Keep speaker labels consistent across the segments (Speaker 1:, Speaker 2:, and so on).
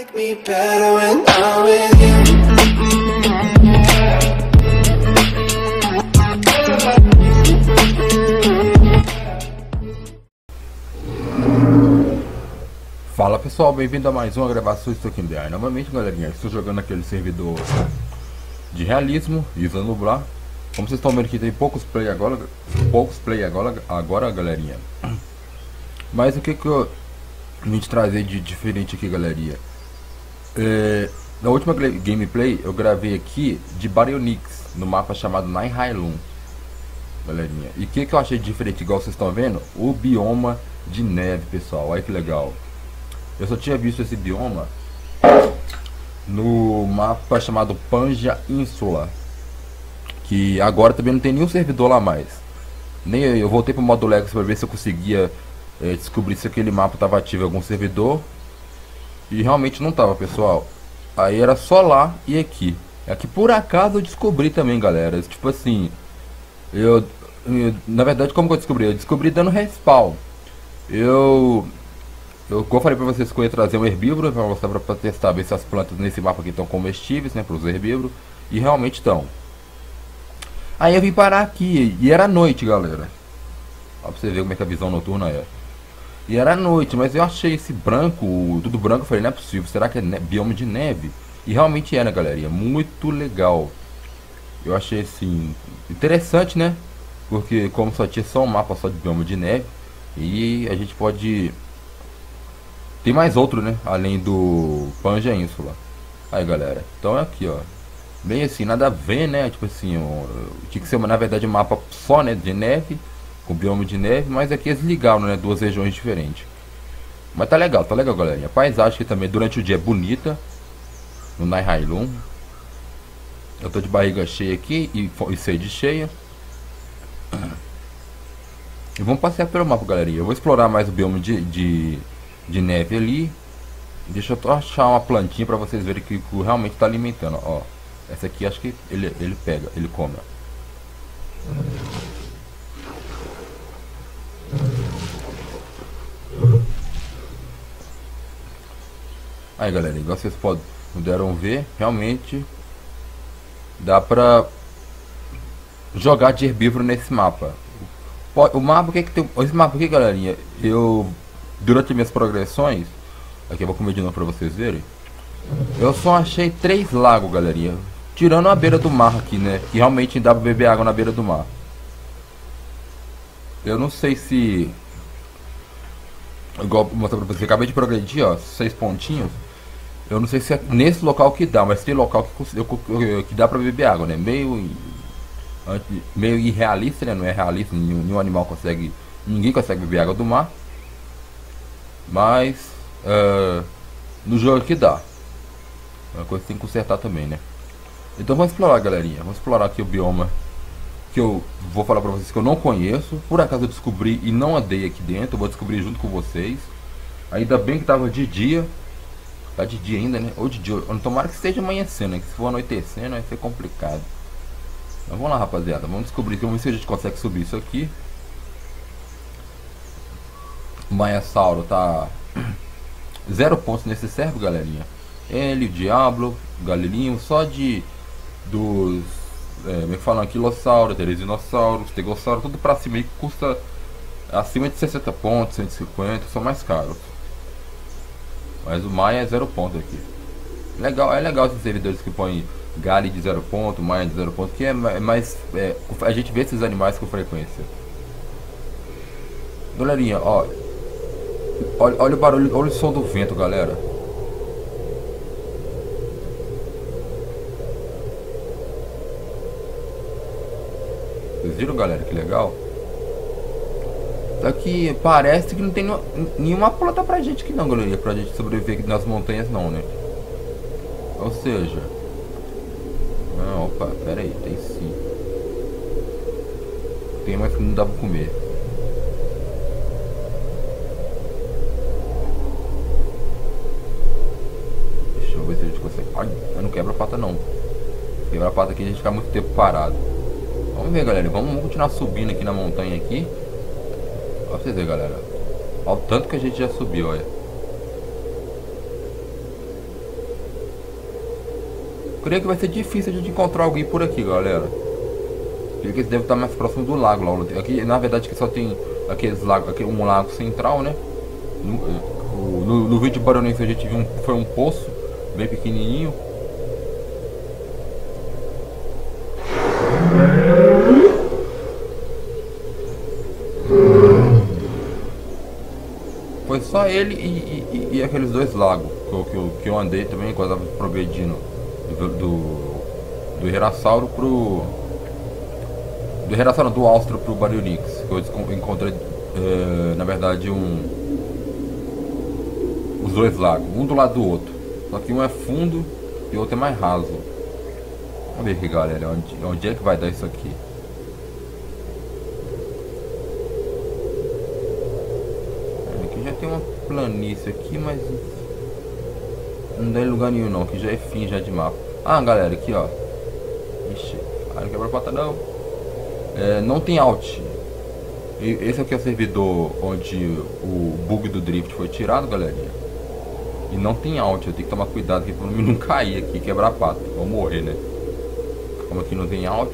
Speaker 1: me better when I'm with you.
Speaker 2: Fala pessoal, bem-vindo a mais uma gravação Estou aqui no DI. Novamente, galerinha, estou jogando aquele servidor de realismo, Isla Nublar. Como vocês estão vendo aqui, tem poucos play agora, galerinha. Mas o que eu vim te trazer de diferente aqui, galerinha? Na última gameplay eu gravei aqui de Baryonyx, no mapa chamado Nihilum, galerinha. E o que eu achei de diferente, igual vocês estão vendo? O bioma de neve, pessoal, olha que legal. Eu só tinha visto esse bioma no mapa chamado Pangea Insula, que agora também não tem nenhum servidor lá mais. Nem eu voltei pro modo Legos para ver se eu conseguia descobrir se aquele mapa estava ativo em algum servidor, e realmente não tava, pessoal. Aí era só lá e aqui. Aqui por acaso eu descobri também, galera. Tipo assim, na verdade, como que eu descobri? Eu descobri dando respawn. Como eu falei pra vocês que eu ia trazer um herbívoro pra mostrar, pra testar, ver se as plantas nesse mapa aqui estão comestíveis, né, pros herbívoros. E realmente estão. Aí eu vim parar aqui, e era noite, galera. Ó, pra você ver como é que a visão noturna é. E era noite, mas eu achei esse branco, tudo branco, eu falei, não é possível, será que é bioma de neve? E realmente é, né, galerinha, muito legal. Eu achei, assim, interessante, né? Porque como só tinha só um mapa só de bioma de neve, e a gente pode... Tem mais outro, né? Além do Pangea Insula. Aí, galera. Então é aqui, ó. Bem assim, nada a ver, né? Tipo assim, tinha que ser, na verdade, um mapa só, né? De neve. Com bioma de neve. Mas aqui eles ligaram, né? Duas regiões diferentes. Mas tá legal, galera. A paisagem aqui também durante o dia é bonita. No Nihilum. Eu tô de barriga cheia aqui e sede cheia. E vamos passear pelo mapa, galerinha. Eu vou explorar mais o bioma de neve ali. Deixa eu achar uma plantinha pra vocês verem que realmente tá alimentando, ó. Essa aqui acho que ele pega, ele come, ó. Aí, galera, igual vocês puderam ver, realmente dá pra jogar de herbívoro nesse mapa. O mapa, o que tem? Esse mapa aqui, galerinha, durante minhas progressões, aqui eu vou comer de novo pra vocês verem. Eu só achei 3 lagos, galerinha. Tirando a beira do mar aqui, né? Que realmente dá pra beber água na beira do mar. Eu não sei se... Igual mostrar pra vocês, acabei de progredir, ó, 6 pontinhos. Eu não sei se é nesse local que dá, mas tem local que dá pra beber água, né? Meio irrealista, né? Não é realista, nenhum animal consegue... Ninguém consegue beber água do mar. Mas no jogo aqui dá. É uma coisa que tem que consertar também, né? Então vamos explorar, galerinha. Vamos explorar aqui o bioma que eu vou falar pra vocês que eu não conheço. Por acaso eu descobri e não andei aqui dentro. Eu vou descobrir junto com vocês. Ainda bem que tava de dia. Tá de dia ainda, né? Ou de dia. Tomara que esteja amanhecendo, né? Que se for anoitecendo vai ser complicado. Então vamos lá, rapaziada. Vamos descobrir. Vamos ver se a gente consegue subir isso aqui. O Maiasauro tá 0 pontos nesse servo, galerinha. Ele, o Diablo, o Galilinho, só dos como é que fala? Anquilossauro, Teresinossauros, Stegossauro, tudo pra cima aí que custa acima de 60 pontos, 150, são mais caros. Mas o Maia é 0 ponto aqui. Legal, é legal esses servidores que põem Gali de 0 ponto, Maia de 0 ponto, que é mais. A gente vê esses animais com frequência. Galerinha, ó. Olha o barulho, olha o som do vento, galera. Vocês viram, galera, que legal? Só que parece que não tem nenhuma planta pra gente aqui não, galera. Pra gente sobreviver aqui nas montanhas não, né? Ou seja... Não, opa, pera aí, tem sim. Tem, mas que não dá pra comer. Deixa eu ver se a gente consegue... Ai, não quebra a pata não. Quebra a pata aqui a gente fica muito tempo parado. Vamos ver, galera, vamos continuar subindo aqui na montanha aqui. Olha pra vocês verem, galera. Olha o tanto que a gente já subiu, olha. Creio que vai ser difícil a gente encontrar alguém por aqui, galera. Creio que eles devem estar mais próximo do lago lá. Aqui, na verdade, que só tem aqueles lagos, aqui um lago central, né? No vídeo baronense a gente viu foi um poço bem pequenininho. Foi só ele e aqueles dois lagos que eu andei também quando eu tava progredindo do Herasauro pro... Do Herasauro, do Austro pro Baryonyx. Que eu encontrei, na verdade, os dois lagos, um do lado do outro. Só que um é fundo e o outro é mais raso. Vamos ver aqui, galera, onde é que vai dar isso aqui. Aqui já tem uma planície aqui, mas não dá em lugar nenhum não, que já é fim já de mapa. Ah, galera, aqui ó. Ixi, não quebra a pata não. Não tem alt. Esse aqui é o servidor onde o bug do drift foi tirado, galerinha. E não tem alt, eu tenho que tomar cuidado aqui pra não cair aqui, quebrar a pata, ou morrer, né? Como aqui não tem alt.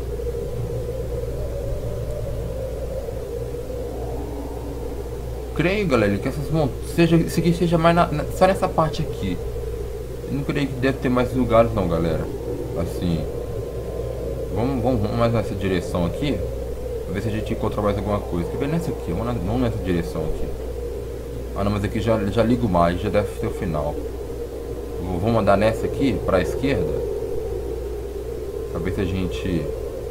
Speaker 2: Creio, galera, que essas montanhas, isso aqui seja mais só nessa parte aqui. Eu não creio que deve ter mais lugares não, galera. Assim, vamos mais nessa direção aqui, pra ver se a gente encontra mais alguma coisa. Quer ver nessa aqui, vamos nessa direção aqui. Ah não, mas aqui já ligo mais, já deve ser o final. Vamos andar nessa aqui, pra esquerda, pra ver se a gente...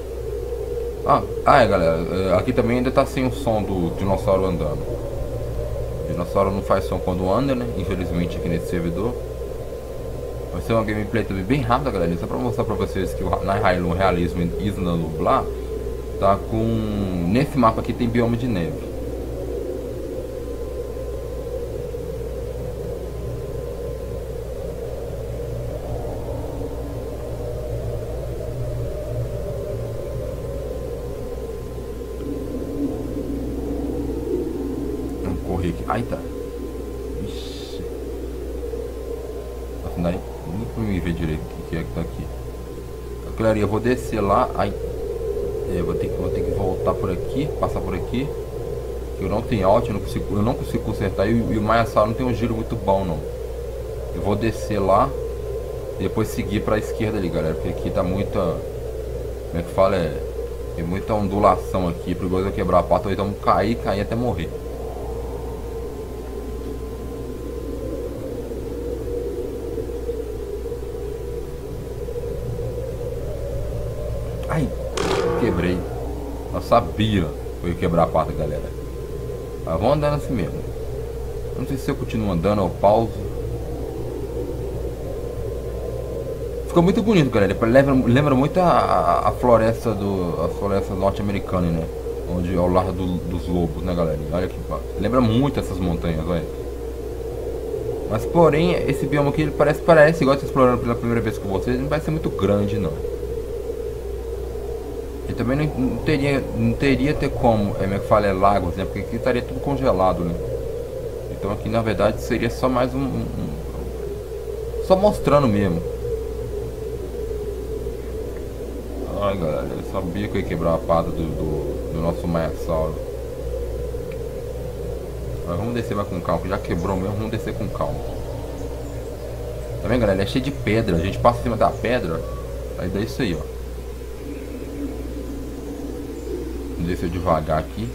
Speaker 2: galera, aqui também ainda tá sem o som do dinossauro andando. O dinossauro não faz som quando anda, né? Infelizmente aqui nesse servidor. Vai ser uma gameplay também bem rápida, galera. Só pra mostrar pra vocês que o Nihilum Realismo Isla Nublar tá com... Nesse mapa aqui tem bioma de neve. Vamos correr aqui. Ai, tá. Ixi. Nossa, daí nem pra me ver direito o que é que tá aqui. Galera, eu vou descer lá. Ai. Vou ter que voltar por aqui, passar por aqui. Eu não tenho alt, eu não consigo consertar. E o Maiasauro não tem um giro muito bom não. Eu vou descer lá e depois seguir pra esquerda ali, galera. Porque aqui tá muita... Como é que fala? Tem muita ondulação aqui. Perigoso eu quebrar a pata ou então cair até morrer. Ai, quebrei. Eu sabia que eu ia quebrar a pata, galera. Mas vamos andando assim mesmo. Não sei se eu continuo andando ou pauso. Ficou muito bonito, galera. Lembra muito a floresta norte-americana, né? Onde é o lar dos lobos, né, galera? Olha que lembra muito essas montanhas, olha. Mas porém, esse bioma aqui ele parece igual eu tô explorando pela primeira vez com vocês. Não vai ser muito grande, não. E também não teria ter como, como é que fala, lagos, né? Porque aqui estaria tudo congelado, né? Então aqui na verdade seria só mais só mostrando mesmo. Ai, galera, eu sabia que eu ia quebrar a pata do nosso Maiasauro. Mas vamos descer mais com calma, que já quebrou mesmo, vamos descer com calma. Tá vendo, galera? Ele é cheio de pedra, a gente passa em cima da pedra, aí dá isso aí, ó. Descer devagar aqui.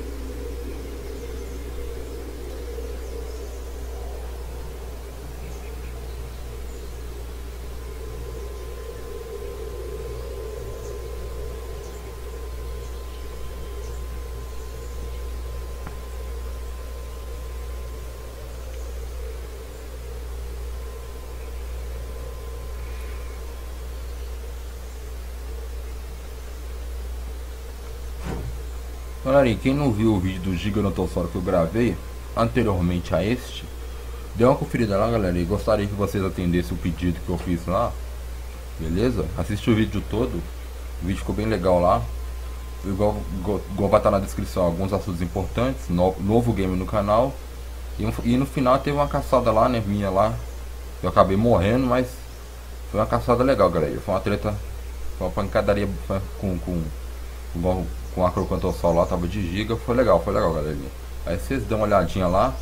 Speaker 2: Galera, quem não viu o vídeo do Giganotossauro que eu gravei anteriormente a este, dê uma conferida lá, galera, e gostaria que vocês atendessem o pedido que eu fiz lá, beleza? Assiste o vídeo todo, o vídeo ficou bem legal lá. Igual vai estar na descrição alguns assuntos importantes, novo game no canal. E no final teve uma caçada lá, né, minha lá. Eu acabei morrendo, mas Foi uma caçada legal, galera. Foi uma treta, foi uma pancadaria igual com a Crocantosol lá, tava de giga. Foi legal, galera. Aí vocês dão uma olhadinha lá.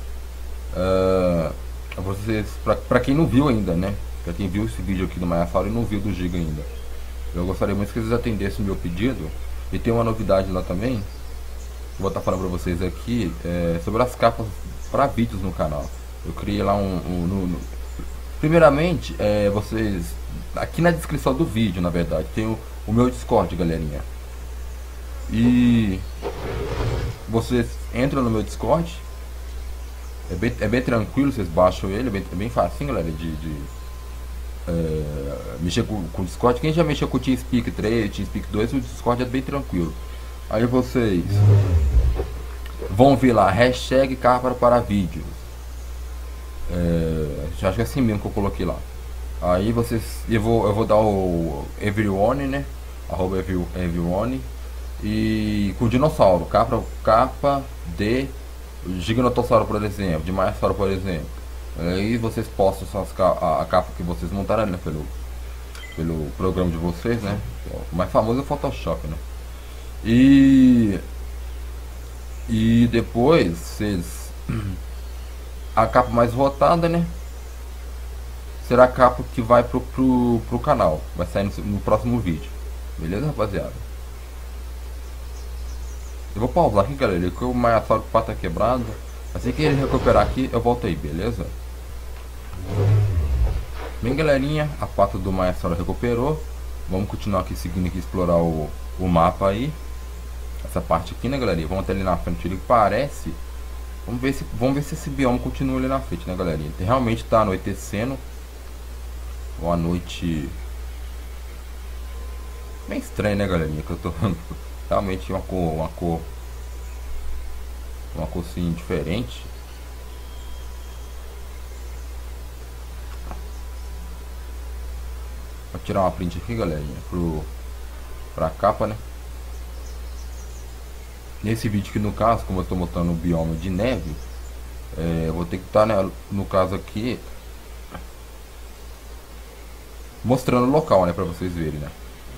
Speaker 2: Vocês, pra quem não viu ainda, né? Pra quem viu esse vídeo aqui do Maiasauro e não viu do giga ainda, eu gostaria muito que vocês atendessem o meu pedido. E tem uma novidade lá também, que eu vou estar falando pra vocês aqui, sobre as capas para vídeos no canal. Eu criei lá primeiramente, vocês, aqui na descrição do vídeo, na verdade, tem o meu Discord, galerinha. E vocês entram no meu Discord. É bem tranquilo, vocês baixam ele, é bem facinho, galera, de mexer com o Discord. Quem já mexeu com o TeamSpeak 3, TeamSpeak 2, o Discord é bem tranquilo. Aí vocês vão ver lá, hashtag capa para vídeos. Acho que é assim mesmo que eu coloquei lá. Aí vocês, eu vou dar o everyone, né? Arroba everyone. E com o dinossauro, capa de Giganotossauro, por exemplo, de Maiasauro, por exemplo. Aí vocês postam a capa que vocês montaram, né, pelo programa de vocês, né? O mais famoso é o Photoshop, né? E depois vocês, a capa mais votada, né, será a capa que vai pro canal. Vai sair no próximo vídeo. Beleza, rapaziada? Eu vou pausar aqui, galera, que o Maiasauro tá quebrado. Assim que ele recuperar aqui, eu volto aí, beleza? Bem, galerinha, a pata do Maiasauro recuperou. Vamos continuar aqui, seguindo aqui, explorar o mapa aí. Essa parte aqui, né, galerinha? Vamos até ali na frente, ele parece. Vamos ver se esse bioma continua ali na frente, né, galerinha? Realmente tá anoitecendo. Uma noite bem estranha, né, galerinha? Que eu tô realmente uma cor assim diferente. Vou tirar uma print aqui, galerinha, pra capa, né? Nesse vídeo aqui, no caso, como eu estou mostrando o bioma de neve, eu vou ter que estar, né, no caso aqui, mostrando o local, né, pra vocês verem, né?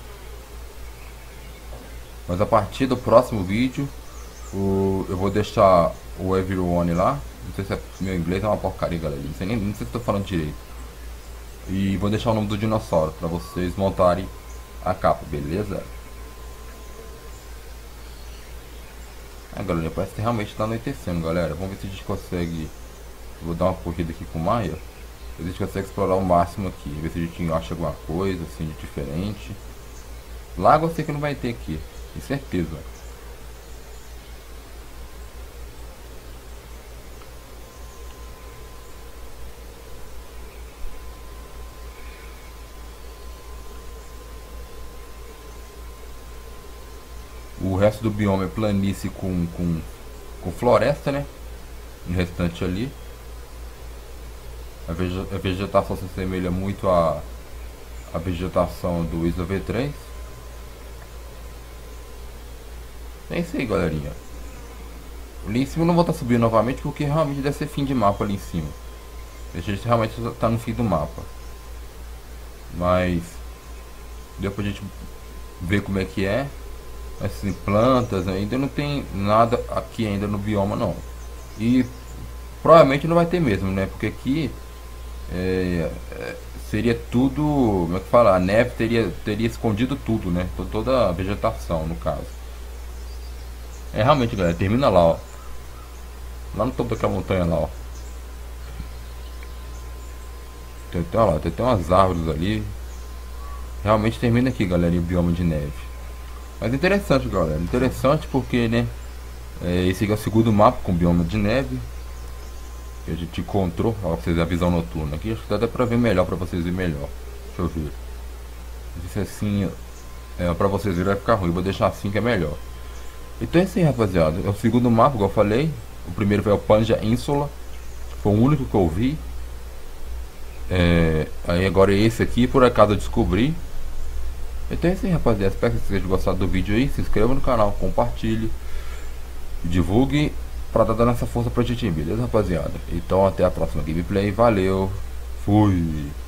Speaker 2: Mas a partir do próximo vídeo, eu vou deixar o everyone lá. Não sei se meu inglês é uma porcaria, galera. Não sei se estou falando direito. E vou deixar o nome do dinossauro para vocês montarem a capa, beleza? Galera, parece que realmente está anoitecendo, galera. Vamos ver se a gente consegue. Vou dar uma corrida aqui com o Maia. A gente consegue explorar o máximo aqui. Ver se a gente acha alguma coisa assim de diferente. Lago eu sei que não vai ter aqui, com certeza. O resto do bioma é planície com floresta, né? O restante ali. A vegetação se assemelha muito à vegetação do Isla V3. É isso aí, galerinha. Ali em cima eu não vou estar subindo novamente, porque realmente deve ser fim de mapa ali em cima. A gente realmente está no fim do mapa. Mas deu pra gente ver como é que é. Assim, plantas, ainda não tem nada aqui ainda no bioma não. E provavelmente não vai ter mesmo, né? Porque aqui seria tudo, como é que fala? A neve teria escondido tudo, né? Toda a vegetação, no caso. Realmente, galera, termina lá, ó. Lá no topo daquela montanha lá, ó. Tem até umas árvores ali. Realmente termina aqui, galera, o bioma de neve. Mas interessante, galera. Interessante porque, né? Esse aqui é o segundo mapa com bioma de neve que a gente encontrou. Ó, pra vocês verem a visão noturna aqui. Acho que dá até pra ver melhor, pra vocês verem melhor. Deixa eu ver. Se assim, pra vocês verem vai ficar ruim. Vou deixar assim que é melhor. Então é isso aí, rapaziada. É o segundo mapa, igual eu falei. O primeiro foi o Panja Insula. Foi o único que eu vi. Aí agora é esse aqui, por acaso eu descobri. Então é isso aí, rapaziada. Espero que vocês tenham gostado do vídeo aí. Se inscreva no canal, compartilhe, divulgue pra dar dando essa força pra gente, beleza, rapaziada? Então até a próxima gameplay. Valeu, fui!